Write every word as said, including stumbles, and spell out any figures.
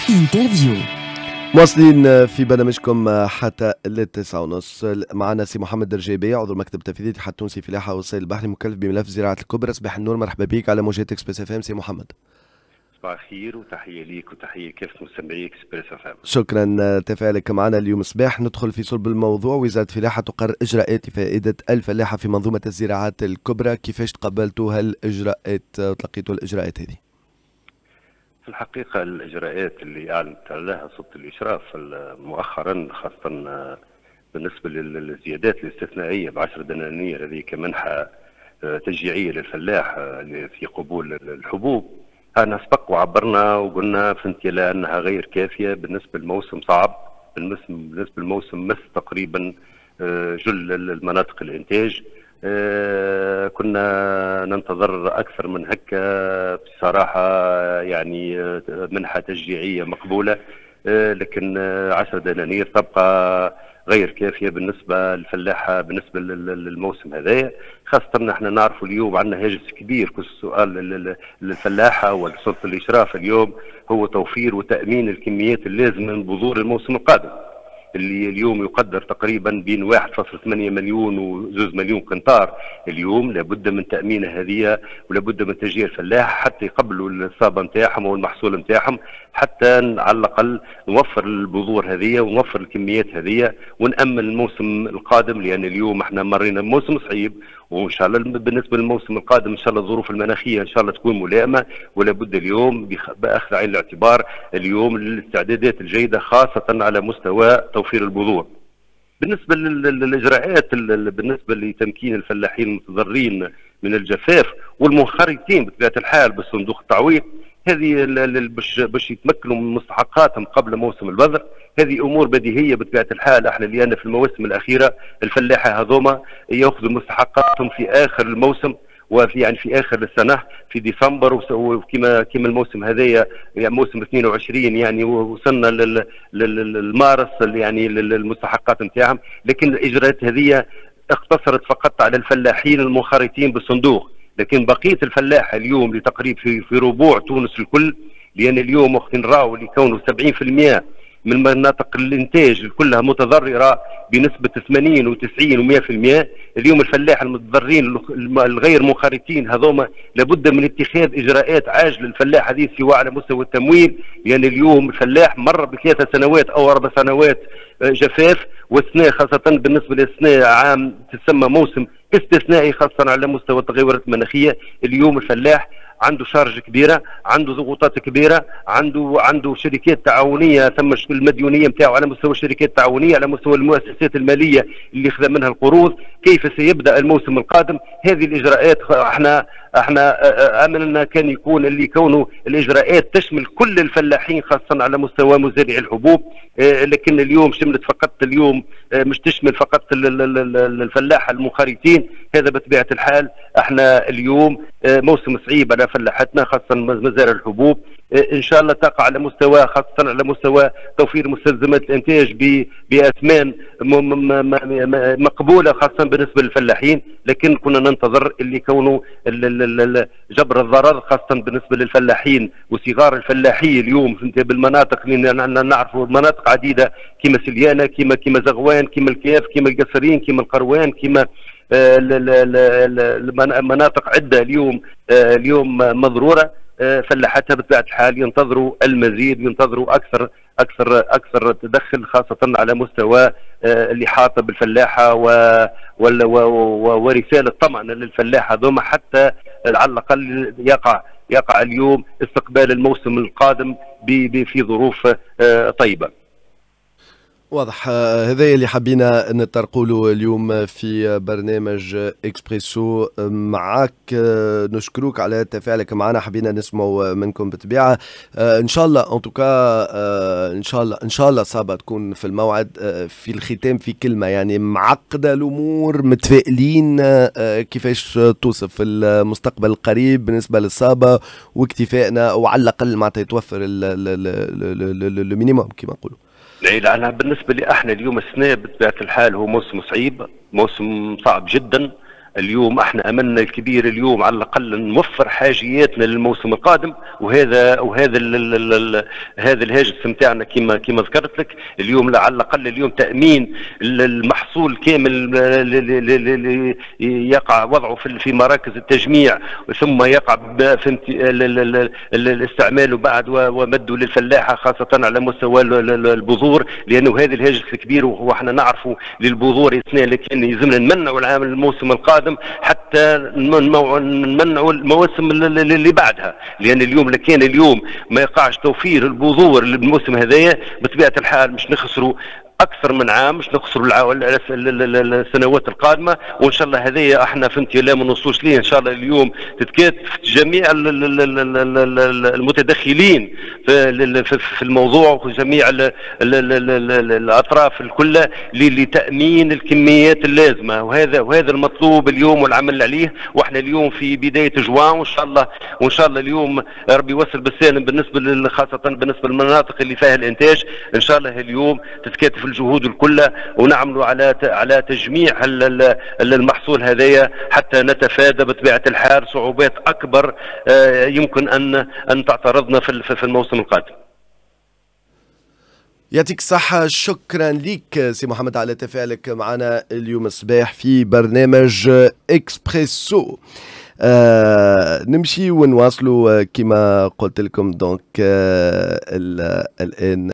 انترفيو. مواصلين في برنامجكم حتى التاسعة ونص. معنا سي محمد الرجيبي عضو المكتب التنفيذي الاتحاد التونسي في الفلاحة والصيد البحري مكلف بملف زراعة الكبرى. صباح النور، مرحبا بك على موجات اكسبريس اف ام سي محمد. صباح الخير وتحية ليك وتحية كافة مستمعي اكسبريس اف ام. شكرا تفاعلك معنا اليوم صباح. ندخل في صلب الموضوع. وزارة الفلاحة تقرر اجراءات لفائدة الفلاحة في منظومة الزراعات الكبرى، كيفاش تقبلتوا هالاجراءات وتلقيتوا الاجراءات هذه؟ في الحقيقة الإجراءات اللي أعلنت عليها سلطة الإشراف مؤخرا، خاصة بالنسبة للزيادات الاستثنائية بعشر دنانير هذه كمنحة تشجيعية للفلاح في قبول الحبوب، أنا سبق وعبرنا وقلنا فهمتي أنها غير كافية بالنسبة للموسم صعب. بالنسبة للموسم مس تقريبا جل المناطق الإنتاج. آه كنا ننتظر أكثر من هكا بصراحة، يعني آه منحة تشجيعية مقبولة، آه لكن آه عشر دنانير تبقى غير كافية بالنسبة للفلاحة بالنسبة للموسم هذايا. خاصة نحن نعرف اليوم عندنا هاجس كبير. كل السؤال للفلاحة والسلطة الإشراف اليوم هو توفير وتأمين الكميات اللازمة من بذور الموسم القادم، اللي اليوم يقدر تقريبا بين واحد فاصلة ثمانية مليون وزوز مليون قنطار. اليوم لابد من تأمين هذه ولابد من تشجيع الفلاح حتى يقبلوا الإصابة نتاعهم والمحصول نتاعهم، حتى على الأقل نوفر البذور هذه ونوفر الكميات هذه ونأمن الموسم القادم، لأن اليوم احنا مرينا بموسم صعيب، وان شاء الله بالنسبه للموسم القادم ان شاء الله الظروف المناخيه ان شاء الله تكون ملائمه، ولا بد اليوم باخذ عين الاعتبار اليوم الاستعدادات الجيده خاصه على مستوى توفير البذور. بالنسبه للاجراءات بالنسبه لتمكين الفلاحين المتضررين من الجفاف والمنخرطين بطبيعه الحال بالصندوق التعويض، هذه باش باش يتمكنوا من مستحقاتهم قبل موسم البذر، هذه امور بديهيه بطبيعه الحال. احنا لان في المواسم الاخيره الفلاحه هذوما ياخذوا مستحقاتهم في اخر الموسم وفي يعني في اخر السنه في ديسمبر، وكما كما الموسم هذايا يعني موسم اثنين وعشرين يعني وصلنا للمارس يعني المستحقات نتاعهم، لكن الاجراءات هذه اقتصرت فقط على الفلاحين المنخرطين بالصندوق، لكن بقيه الفلاحه اليوم لتقريب في في ربوع تونس الكل، لان اليوم وقت نراو اللي كونوا سبعين بالمئة من مناطق الانتاج كلها متضرره بنسبه ثمانين وتسعين ومئة بالمئة. اليوم الفلاح المتضررين الغير منخرطين هذوما لابد من اتخاذ اجراءات عاجله للفلاح هذه، سواء على مستوى التمويل، لان اليوم الفلاح مر بثلاث سنوات او اربع سنوات جفاف، والسنه خاصه بالنسبه للسنه عام تسمى موسم استثنائي خاصه على مستوى التغيرات المناخيه. اليوم الفلاح عنده شارج كبيره، عنده ضغوطات كبيره، عنده عنده شركات تعاونيه، ثم المديونيه نتاعو على مستوى الشركات التعاونيه، على مستوى المؤسسات الماليه اللي خذ منها القروض. كيف سيبدا الموسم القادم؟ هذه الاجراءات احنا احنا املنا كان يكون اللي يكونوا الاجراءات تشمل كل الفلاحين خاصه على مستوى مزارعي الحبوب، لكن اليوم شملت فقط اليوم مش تشمل فقط الفلاحه المنخرطين. هذا بطبيعه الحال احنا اليوم موسم صعيب على فلاحتنا خاصه مزارع الحبوب. ان شاء الله تقع على مستوى خاصه على مستوى توفير مستلزمات الانتاج باثمان مقبوله خاصه بالنسبه للفلاحين، لكن كنا ننتظر اللي يكونوا جبر الضرر خاصه بالنسبه للفلاحين وصغار الفلاحين اليوم بالمناطق اللي نعرفوا مناطق عديده كما سليانه كما كما زغوان كما الكياف كما القصرين كما القروان كما مناطق عده اليوم اليوم مضروره. فلاحتها بطبيعه الحال ينتظروا المزيد، ينتظروا اكثر اكثر اكثر تدخل خاصه على مستوى الاحاطه بالفلاحه ورساله طمأنه للفلاحه هذوما، حتى على الاقل يقع يقع اليوم استقبال الموسم القادم في ظروف طيبه. واضح. هذا اللي حبينا نطرقوا له اليوم في برنامج اكسبريسو معك. نشكروك على تفاعلك معنا، حبينا نسمعوا منكم بالطبيعه. ان شاء الله ان توكا ان شاء الله ان شاء الله صابه تكون في الموعد. في الختام في كلمه يعني معقده الامور، متفائلين كيفاش توصف المستقبل القريب بالنسبه للصابه واكتفائنا، وعلى الاقل معناتها يتوفر المينيموم كما نقولوا. لا أنا بالنسبة لي احنا اليوم السنة بطبيعة الحال هو موسم صعيب، موسم صعب جدا. اليوم احنا املنا الكبير اليوم على الاقل نوفر حاجياتنا للموسم القادم، وهذا وهذا ال ال ال هذا الهاجس نتاعنا كما كما ذكرت لك اليوم، على الاقل اليوم تامين المحصول كامل اللي يقع وضعه في في مراكز التجميع، ثم يقع في الاستعمال بعد ومده للفلاحه خاصه على مستوى البذور، لانه هذا الهاجس الكبير وحنا نعرفوا للبذور اثنين اللي كان يلزمنا نمنعوا العام الموسم القادم حتى نمنعوا المواسم اللي بعدها، لان اليوم لكان اليوم ما يقعش توفير البذور للموسم هذايا بطبيعه الحال مش نخسروا اكثر من عام، مش نخسروا السنوات القادمه، وان شاء الله هذه احنا فهمتي لا ما نوصلوش ليه ان شاء الله. اليوم تتكاتف جميع المتدخلين في الموضوع وجميع الاطراف الكلها لتامين الكميات اللازمه، وهذا وهذا المطلوب اليوم والعمل عليه، واحنا اليوم في بدايه جوان وان شاء الله وان شاء الله اليوم ربي يوصل بالسالم بالنسبه خاصه بالنسبه للمناطق اللي فيها الانتاج، ان شاء الله اليوم تتكاتف الجهود الكلها ونعملوا على على تجميع المحصول هذايا حتى نتفادى بطبيعه الحال صعوبات اكبر يمكن ان ان تعترضنا في الموسم القادم. يعطيك الصحة، شكرا لك سي محمد على تفاعلك معنا اليوم الصباح في برنامج إكسبريسو. آه نمشي ونواصلوا كما قلت لكم. دونك آه الآن